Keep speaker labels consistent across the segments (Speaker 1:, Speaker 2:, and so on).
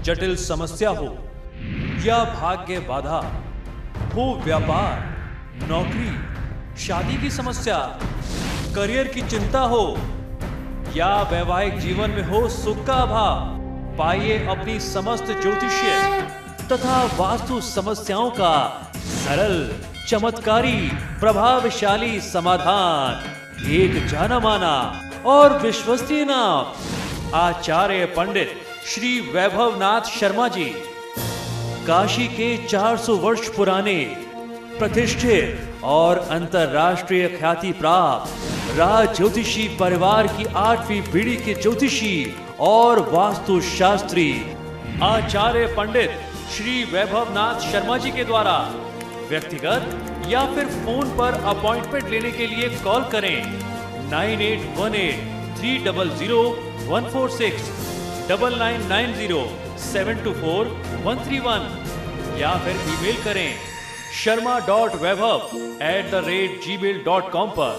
Speaker 1: जटिल समस्या हो या भाग्य बाधा हो, व्यापार, नौकरी, शादी की समस्या, करियर की चिंता हो या वैवाहिक जीवन में हो सुख का अभाव, पाइए अपनी समस्त ज्योतिषीय तथा वास्तु समस्याओं का सरल, चमत्कारी, प्रभावशाली समाधान। एक जाना माना और विश्वसनीय नाम, आचार्य पंडित श्री वैभवनाथ शर्मा जी, काशी के 400 वर्ष पुराने प्रतिष्ठित और अंतरराष्ट्रीय ख्याति प्राप्त राज ज्योतिषी परिवार की 8वीं पीढ़ी के ज्योतिषी और वास्तु शास्त्री आचार्य पंडित श्री वैभवनाथ शर्मा जी के द्वारा व्यक्तिगत या फिर फोन पर अपॉइंटमेंट लेने के लिए कॉल करें 9818300146, 9990724131 या फिर ईमेल करें sharma.vaibhav@gmail.com पर।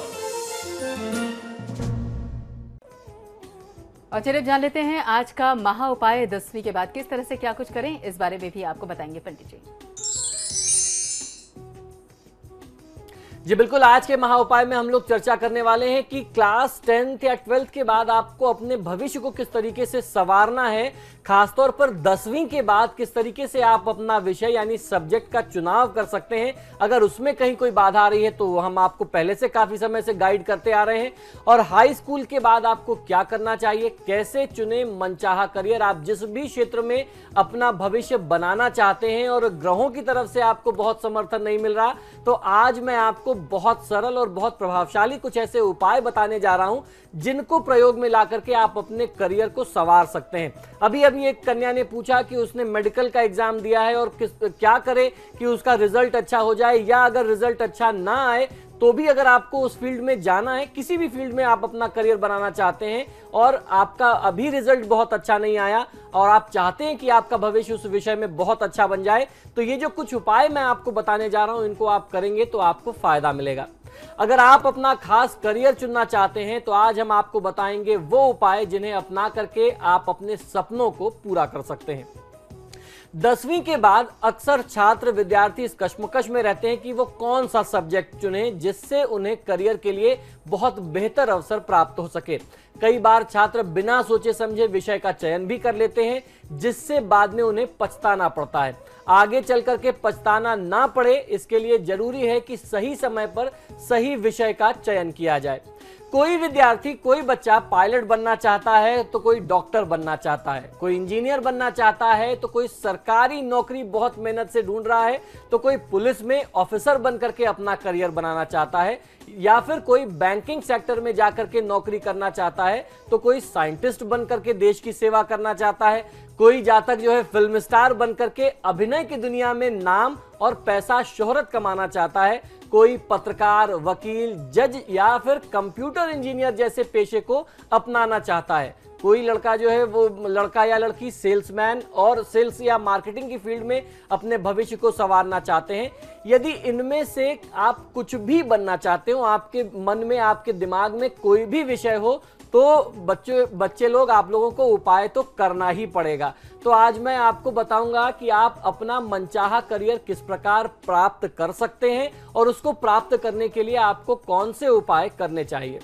Speaker 2: और चलिए जान लेते हैं आज का महा उपाय 10वीं के बाद किस तरह से क्या कुछ करें, इस बारे में भी आपको बताएंगे पंडित जी।
Speaker 3: जी बिल्कुल, आज के महा उपाय में हम लोग चर्चा करने वाले हैं कि क्लास 10th या 12th के बाद आपको अपने भविष्य को किस तरीके से संवारना है, खासतौर पर 10वीं के बाद किस तरीके से आप अपना विषय यानी सब्जेक्ट का चुनाव कर सकते हैं। अगर उसमें कहीं कोई बाधा आ रही है तो हम आपको पहले से काफी समय से गाइड करते आ रहे हैं। और हाई स्कूल के बाद आपको क्या करना चाहिए, कैसे चुने मनचाहा करियर, आप जिस भी क्षेत्र में अपना भविष्य बनाना चाहते हैं और ग्रहों की तरफ से आपको बहुत समर्थन नहीं मिल रहा, तो आज मैं आपको बहुत सरल और बहुत प्रभावशाली कुछ ऐसे उपाय बताने जा रहा हूं जिनको प्रयोग में ला करके आप अपने करियर को संवार सकते हैं। अभी एक कन्या ने पूछा कि उसने मेडिकल का एग्जाम दिया है और क्या करे कि उसका रिजल्ट अच्छा हो जाए, या अगर रिजल्ट अच्छा ना आए तो भी अगर आपको उस फील्ड में जाना है, किसी भी फील्ड में आप अपना करियर बनाना चाहते हैं और आपका अभी रिजल्ट बहुत अच्छा नहीं आया और आप चाहते हैं कि आपका भविष्य उस विषय में बहुत अच्छा बन जाए, तो ये जो कुछ उपाय मैं आपको बताने जा रहा हूं इनको आप करेंगे तो आपको फायदा मिलेगा। अगर आप अपना खास करियर चुनना चाहते हैं तो आज हम आपको बताएंगे वो उपाय जिन्हें अपना करके आप अपने सपनों को पूरा कर सकते हैं। 10वीं के बाद अक्सर छात्र विद्यार्थी इस कश्मकश में रहते हैं कि वो कौन सा सब्जेक्ट चुने जिससे उन्हें करियर के लिए बहुत बेहतर अवसर प्राप्त हो सके। कई बार छात्र बिना सोचे समझे विषय का चयन भी कर लेते हैं जिससे बाद में उन्हें पछताना पड़ता है। आगे चल करके पछताना ना पड़े इसके लिए जरूरी है कि सही समय पर सही विषय का चयन किया जाए। कोई विद्यार्थी, कोई बच्चा पायलट बनना चाहता है तो कोई डॉक्टर बनना चाहता है, कोई इंजीनियर बनना चाहता है तो कोई सरकारी नौकरी बहुत मेहनत से ढूंढ रहा है, तो कोई पुलिस में ऑफिसर बन करके अपना करियर बनाना चाहता है, या फिर कोई बैंकिंग सेक्टर में जाकर के नौकरी करना चाहता है, तो कोई साइंटिस्ट बन करके देश की सेवा करना चाहता है, कोई जातक जो है फिल्म स्टार बन करके अभिनय की दुनिया में नाम और पैसा शोहरत कमाना चाहता है, कोई पत्रकार, वकील, जज या फिर कंप्यूटर इंजीनियर जैसे पेशे को अपनाना चाहता है, कोई लड़का जो है वो लड़का या लड़की सेल्समैन और सेल्स या मार्केटिंग की फील्ड में अपने भविष्य को संवारना चाहते हैं। यदि इनमें से आप कुछ भी बनना चाहते हो, आपके मन में, आपके दिमाग में कोई भी विषय हो, तो बच्चे लोग, आप लोगों को उपाय तो करना ही पड़ेगा। तो आज मैं आपको बताऊंगा कि आप अपना मनचाहा करियर किस प्रकार प्राप्त कर सकते हैं और उसको प्राप्त करने के लिए आपको कौन से उपाय करने चाहिए।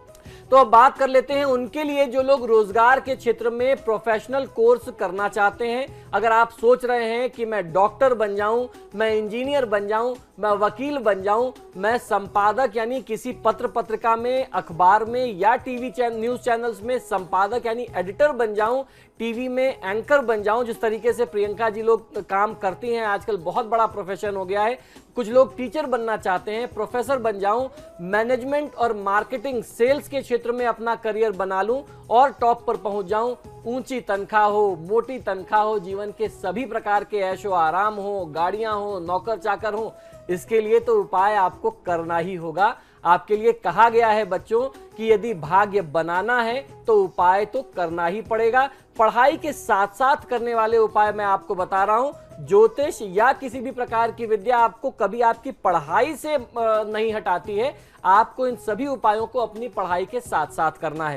Speaker 3: तो अब बात कर लेते हैं उनके लिए जो लोग रोजगार के क्षेत्र में प्रोफेशनल कोर्स करना चाहते हैं। अगर आप सोच रहे हैं कि मैं डॉक्टर बन जाऊं, मैं इंजीनियर बन जाऊं, मैं वकील बन जाऊं, मैं संपादक यानी किसी पत्र पत्रिका में, अखबार में या टीवी न्यूज चैनल्स में संपादक यानी एडिटर बन जाऊं, टीवी में एंकर बन जाऊं, जिस तरीके से प्रियंका जी लोग काम करती हैं, आजकल बहुत बड़ा प्रोफेशन हो गया है। कुछ लोग टीचर बनना चाहते हैं, प्रोफेसर बन जाऊं, मैनेजमेंट और मार्केटिंग, सेल्स के क्षेत्र में अपना करियर बना लूं और टॉप पर पहुंच जाऊं, ऊंची तनख्वाह हो, मोटी तनख्वाह हो, जीवन के सभी प्रकार के ऐशो आराम हो, गाड़ियां हो, नौकर चाकर हो, इसके लिए तो उपाय आपको करना ही होगा। आपके लिए कहा गया है बच्चों कि यदि भाग्य बनाना है तो उपाय तो करना ही पड़ेगा। पढ़ाई के साथ साथ करने वाले उपाय मैं आपको बता रहा हूं। ज्योतिष या किसी भी प्रकार की विद्या आपको कभी आपकी पढ़ाई से नहीं हटाती है। आपको इन सभी उपायों को अपनी पढ़ाई के साथ साथ करना है।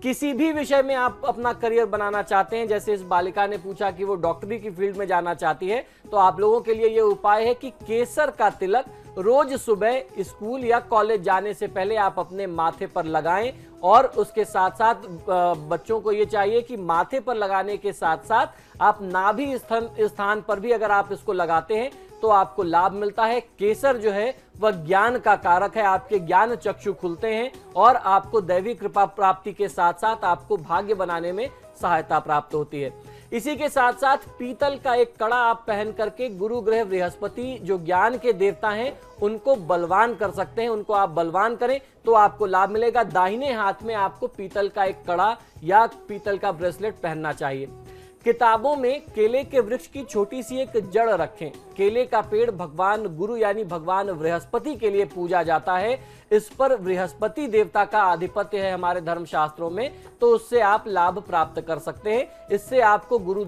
Speaker 3: किसी भी विषय में आप अपना करियर बनाना चाहते हैं, जैसे इस बालिका ने पूछा कि वो डॉक्टरी की फील्ड में जाना चाहती है, तो आप लोगों के लिए ये उपाय है कि केसर का तिलक रोज सुबह स्कूल या कॉलेज जाने से पहले आप अपने माथे पर लगाएं। और उसके साथ साथ बच्चों को ये चाहिए कि माथे पर लगाने के साथ साथ आप नाभि स्थान पर भी अगर आप इसको लगाते हैं तो आपको लाभ मिलता है। केसर जो है वह ज्ञान का कारक है, आपके ज्ञान चक्षु खुलते हैं और आपको दैवी कृपा प्राप्ति के साथ साथ आपको भाग्य बनाने में सहायता प्राप्त होती है। इसी के साथ साथ पीतल का एक कड़ा आप पहन करके गुरु ग्रह बृहस्पति जो ज्ञान के देवता हैं उनको बलवान कर सकते हैं। उनको आप बलवान करें तो आपको लाभ मिलेगा। दाहिने हाथ में आपको पीतल का एक कड़ा या पीतल का ब्रेसलेट पहनना चाहिए। किताबों में केले के वृक्ष की छोटी सी एक जड़ रखें। केले का पेड़ भगवान गुरु यानी भगवान बृहस्पति के लिए पूजा जाता है। इस पर बृहस्पति देवता का आधिपत्य है हमारे धर्मशास्त्रों में, तो उससे आप लाभ प्राप्त कर सकते हैं। इससे आपको गुरु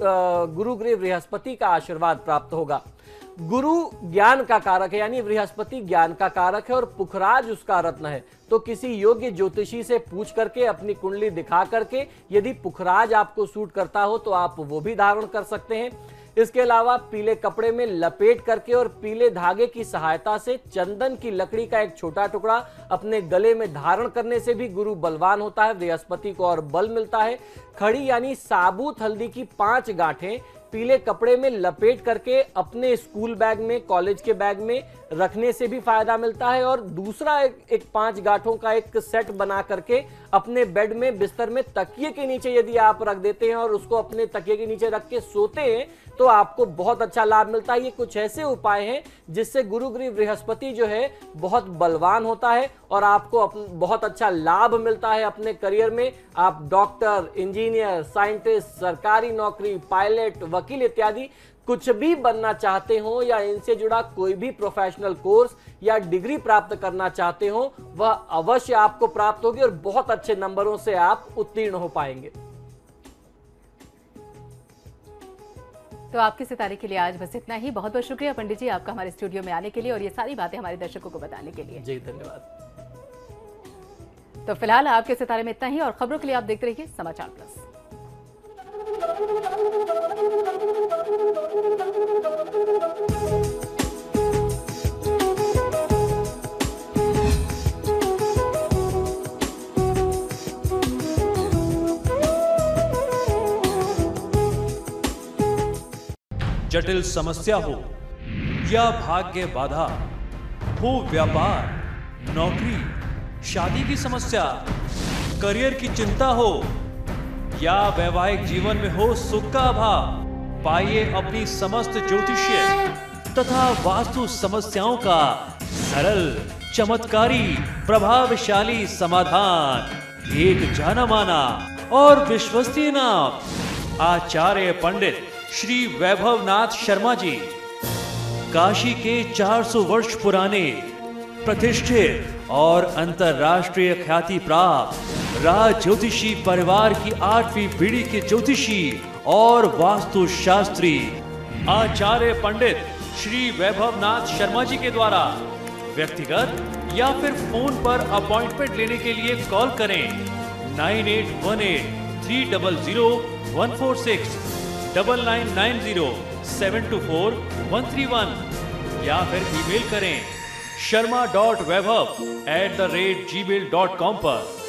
Speaker 3: ग्रह बृहस्पति का आशीर्वाद प्राप्त होगा। गुरु ज्ञान का कारक है यानी बृहस्पति ज्ञान का कारक है और पुखराज उसका रत्न है। तो किसी योग्य ज्योतिषी से पूछ करके अपनी कुंडली दिखा करके यदि पुखराज आपको सूट करता हो तो आप वो भी धारण कर सकते हैं। इसके अलावा पीले कपड़े में लपेट करके और पीले धागे की सहायता से चंदन की लकड़ी का एक छोटा टुकड़ा अपने गले में धारण करने से भी गुरु बलवान होता है, बृहस्पति को और बल मिलता है। खड़ी यानी साबुत हल्दी की 5 गांठें पीले कपड़े में लपेट करके अपने स्कूल बैग में, कॉलेज के बैग में रखने से भी फायदा मिलता है। और दूसरा एक 5 गांठों का एक सेट बना करके अपने बेड में बिस्तर में तकिए के नीचे यदि आप रख देते हैं और उसको अपने तकिए के नीचे रख के सोते हैं तो आपको बहुत अच्छा लाभ मिलता है। ये कुछ ऐसे उपाय हैं जिससे गुरु ग्रह बृहस्पति जो है बहुत बलवान होता है और आपको बहुत अच्छा लाभ मिलता है अपने करियर में। आप डॉक्टर, इंजीनियर, साइंटिस्ट, सरकारी नौकरी, पायलट, वकील इत्यादि कुछ भी बनना चाहते हो या इनसे जुड़ा कोई भी प्रोफेशनल कोर्स या डिग्री प्राप्त करना चाहते हो वह अवश्य आपको प्राप्त होगी और बहुत अच्छे नंबरों से आप उत्तीर्ण हो पाएंगे।
Speaker 2: तो आपके सितारे के लिए आज बस इतना ही। बहुत बहुत शुक्रिया पंडित जी आपका हमारे स्टूडियो में आने के लिए और ये सारी बातें हमारे दर्शकों को बताने के लिए।
Speaker 3: जी धन्यवाद।
Speaker 2: तो फिलहाल आपके सितारे में इतना ही और खबरों के लिए आप देखते रहिए समाचार प्लस।
Speaker 1: जटिल समस्या हो या भाग्य बाधा हो, व्यापार, नौकरी, शादी की समस्या, करियर की चिंता हो या वैवाहिक जीवन में हो सुख का अभाव, पाइए अपनी समस्त ज्योतिषीय तथा वास्तु समस्याओं का सरल, चमत्कारी, प्रभावशाली समाधान। एक जाना माना और विश्वसनीय नाम आचार्य पंडित श्री वैभवनाथ शर्मा जी, काशी के 400 वर्ष पुराने प्रतिष्ठित और अंतरराष्ट्रीय ख्याति प्राप्त राज ज्योतिषी परिवार की 8वीं पीढ़ी के ज्योतिषी और वास्तु शास्त्री आचार्य पंडित श्री वैभवनाथ शर्मा जी के द्वारा व्यक्तिगत या फिर फोन पर अपॉइंटमेंट लेने के लिए कॉल करें 9818 300 146 9990 724 131 या फिर ईमेल करें sharma.vaibhav@gmail.com पर।